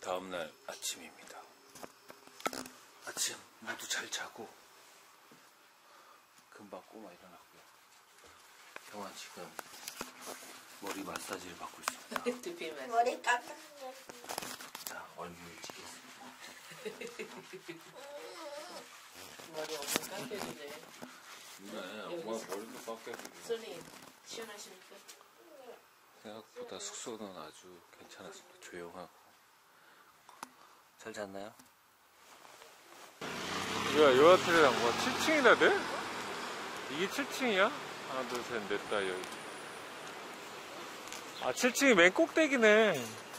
다음날 아침입니다. 아침 모두 잘 자고 금방 꼬마 일어났고요. 형아 지금 머리 마사지를 받고 있습니다. 두피 마사지. 머리 깎았네. 자, 얼굴 찍겠습니다. 머리 엄청 깎여주네. 네, 엄마 머리도 깎여주고. 손이 시원하십니까? 생각보다 숙소는 아주 괜찮았습니다. 조용하고. 잘 잤나요? 야, 이 호텔이란 거 7층이나 돼? 이게 7층이야? 하나, 둘, 셋, 넷, 다, 여기. 아, 7층이 맨 꼭대기네.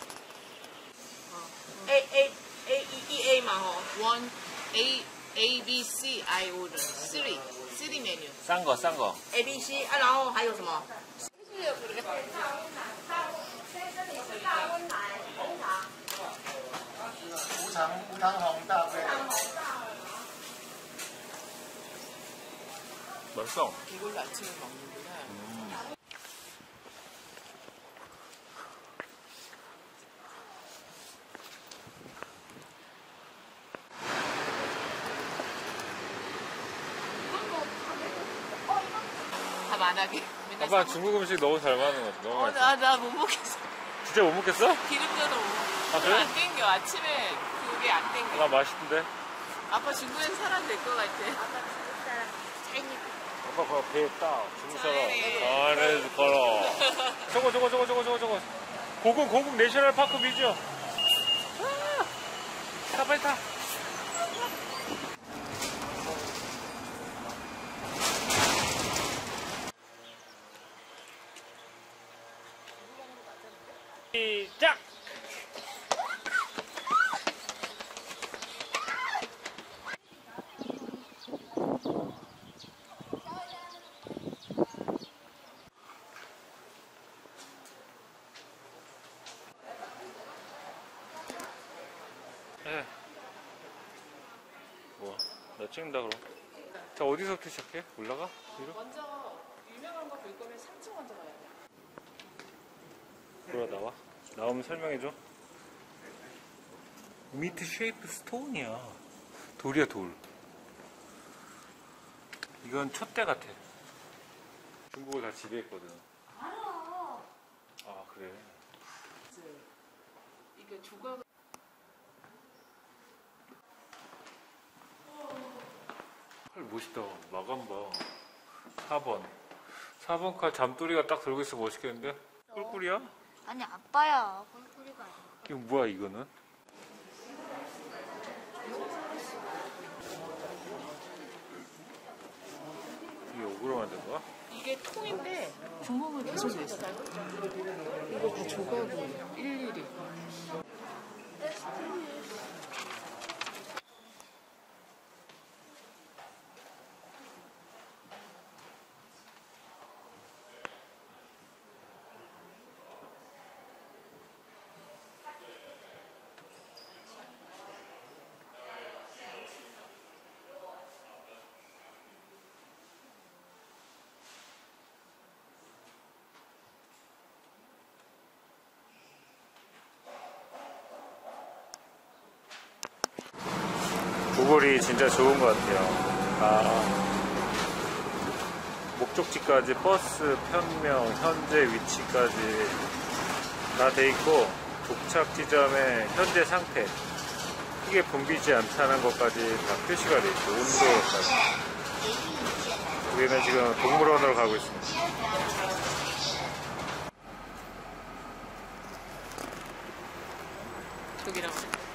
A만 어. 1 A B C I order 3 메뉴. 싼 거, 싼 거. A B C 啊，然后还有什么？ 无糖红大杯。 맛있어. 이걸로 아침에 먹는구나. 밥 안 하게. 아빠 중국 음식 너무 잘 맞는 것 같아. 너무 맛있어. 나 못 먹겠어. 진짜 못 먹겠어? 기름져도 못 먹겠어. 아, 그래? 안 땡겨. 아침에 그게 안 땡겨. 나 맛있던데? 아빠 중국에서 살아도 될 것 같아. 아빠 그거 배에 따. 중국 사람. 잘해. 잘해, 걸어. 저거. 고궁 내셔널 파크 뮤지엄. 타, 빨리 타. 시작! 뭐야? 나 찍는다 그럼. 자, 어디서부터 시작해? 올라가? 위로? 먼저 유명한 거 볼 거면 3층 먼저 가야 돼. 돌아 나와. 나오면 설명해줘. 미트 쉐이프 스톤이야. 돌이야, 돌. 이건 촛대 같아. 중국을 다 지배했거든. 알아. 아, 그래. 이게 조각. 칼 멋있다. 마감 봐. 4번. 4번 칼 잠도리가 딱 들고 있어 멋있겠는데? 꿀꿀이야? 아니 아빠야. 꿀꿀이가 아니야. 이거 뭐야, 이거는? 이게 오그로 만든 거야? 이게 통인데 구멍을 계속 냈어. 이거 다 조각이에요. 일일이. 구글이 진짜 좋은 것 같아요. 목적지까지 버스 편명, 현재 위치까지 다 돼 있고, 도착 지점의 현재 상태, 크게 붐비지 않다는 것까지 다 표시가 돼 있고, 온도까지. 우리는 지금 동물원으로 가고 있습니다. 저기랑.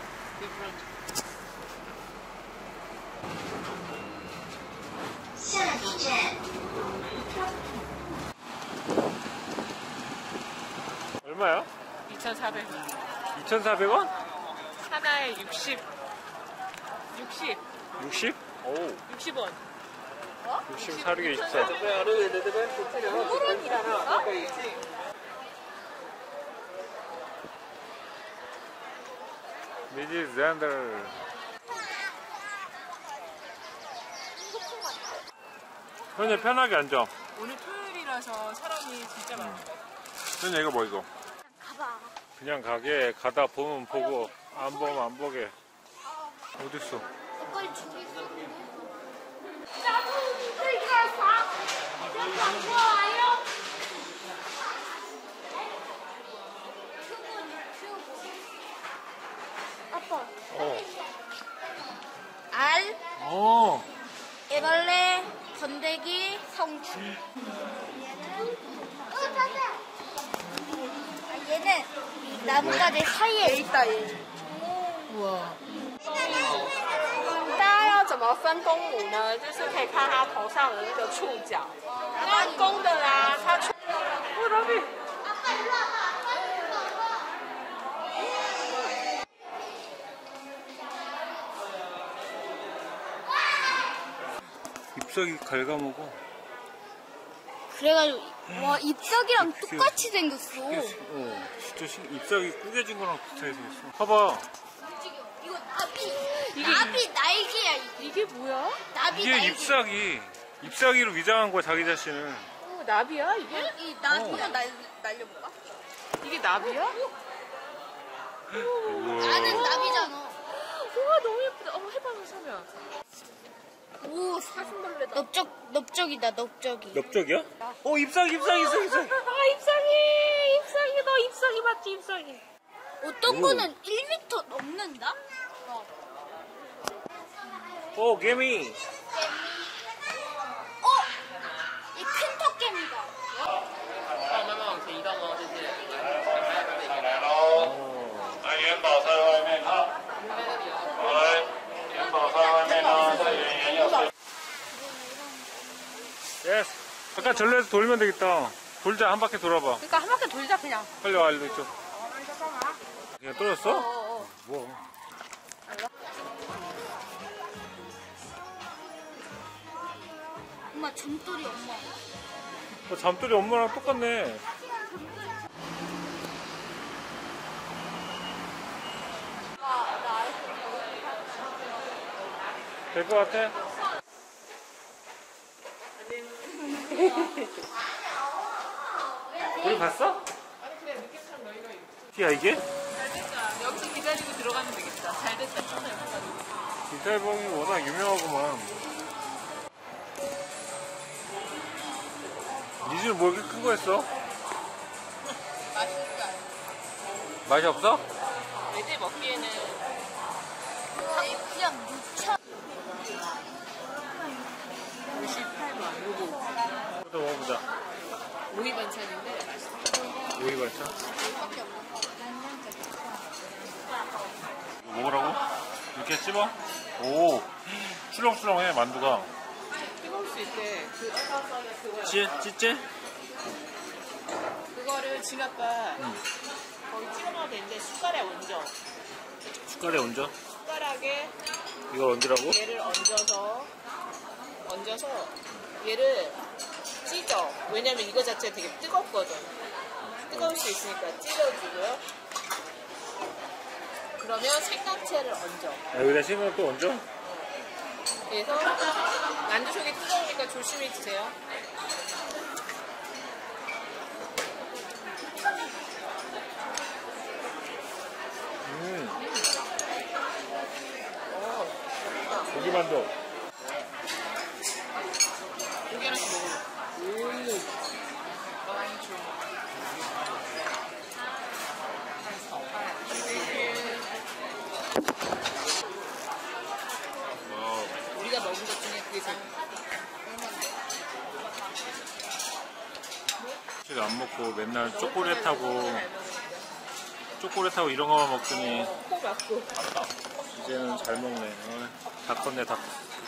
얼마야? 2,400원. 2,400원? 하나에 60. 60? 오, 60원. 60 사르게 24. 동물원이라니까? 미지 젠더. 현재 편하게 앉아. 오늘 토요일이라서 사람이 진짜 많은 것 같아요. 현재 이거 뭐 이거? 가봐. 그냥 가게 가다 보면 보고 안 보게. 어딨어? 거기 저기 있었는데. 아빠. 알, 어. 애벌레, 건데기, 성주. 얘는 이 나뭇가지 사이에 있다. 얘. 大家要怎么分公母呢？就是可以看它头上的那个触角，那公的啦，它触。哦，老弟。 잎사귀 갉아먹어. 그래가지고 와 잎사귀랑 똑같이 생겼어. 진짜 잎사귀 구겨진 거랑 비슷하게 생겼어. 봐봐. 이거 나비 날개야. 이게 뭐야? 나비 이게 날개. 잎사귀. 잎사귀로 위장한 거야 자기 자신을. 나비야 이게? 이 나비만 날려볼까? 이게 나비야? 우와. 나는 나비잖아. 우와 너무 예쁘다. 해봐 서면. 오 사슴벌레다. 넓적이다 넓적이. 넓적이야? 잎사귀. 아 잎사귀 너 잎사귀 맞지 잎사귀. 어떤 오. 거는 1m 넘는다? 개미. 이 큰 턱개미다. 元宝在外面看，来，元宝在外面呢，这演员要随。 예스. 아까 절로에서 돌면 되겠다. 돌자 한 바퀴 돌아봐. 그러니까 한 바퀴 돌자 그냥. 빨리 와 일로 이쪽. 그냥 떨어졌어? 뭐? 엄마 점돌이 엄마. 잠들이 엄마랑 똑같네. 될 것 같아? 우리 봤어? 야 이게? 잘 됐다. 여기서 기다리고 들어가면 되겠다. 잘 됐다. 이탈봉이 워낙 유명하구만. 니즈는 뭐 이렇게 큰 거 했어? 맛있을까? 맛이 없어? 애들 먹기에는 그냥 무쳐. 58만 요거 또 먹어보자. 오이 반찬인데 맛있어. 오이 반찬. 이거 먹으라고? 이렇게 씹어? 오, 출렁출렁해 만두가. 뜨거울 수 있대. 찌? 그거를 지갑과 거기 찍어 먹어도 되는데 숟가락에 얹어. 숟갈에 얹어? 숟가락에 이걸 얹으라고? 얘를 얹어서 얘를 찢어. 왜냐면 이거 자체가 되게 뜨겁거든. 뜨거울 수 있으니까 찢어주고요. 그러면 생강채를 얹어. 여기다 생강 또 얹어? 그래서 만두 속이 뜨거우니까 조심히 드세요. 고기 만두. 고기 하나씩 먹어. 많이 줘. 우리가 먹은 것 중에 그게 제일 사실 안 먹고 맨날 초콜릿하고 이런 거만 먹더니 코 맞고. 이제는 잘 먹네. 다 컸네 다.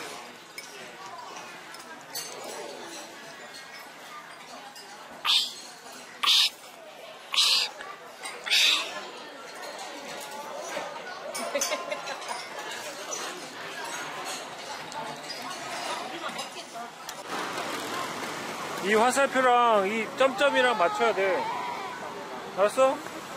이 화살표랑 이 점점이랑 맞춰야 돼. 알았어?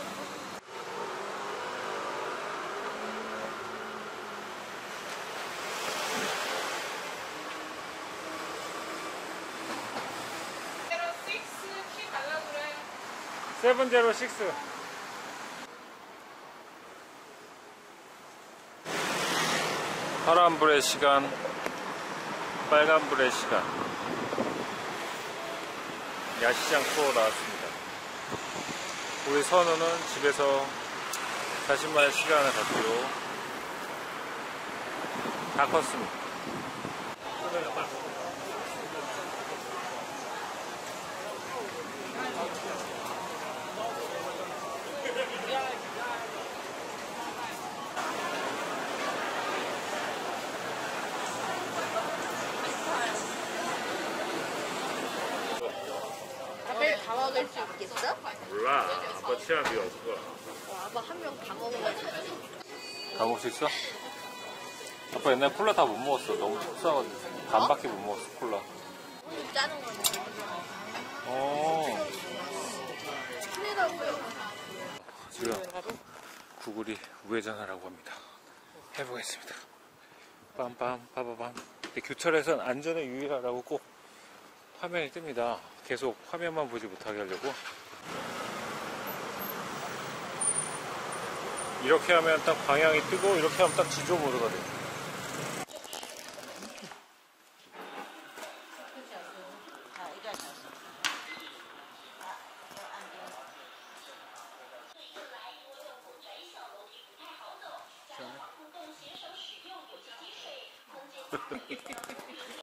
키 달라고 그래. 706. 파란불의 시간, 빨간불의 시간. 야시장 투어 나왔습니다. 우리 선우는 집에서 자신만의 시간을 갖기로 다 컸습니다. 밥을 다 먹을 수 있겠어? 몰라. 아빠 취향이 없어. 아빠 한 명 다 먹으면 다 먹을 수 있어? 아빠 옛날에 콜라 다 못 먹었어. 너무 속상하거든. 반밖에 못 먹었어, 콜라. 짜는 거네. 지금 구글이 우회전하라고 합니다. 해보겠습니다. 빰빰 빠바밤. 근데 교차로에선 안전에 유의하라고 꼭 화면이 뜹니다. 계속 화면만 보지 못하게 하려고. 이렇게 하면 딱 방향이 뜨고 이렇게 하면 딱 지도 모드가 돼요.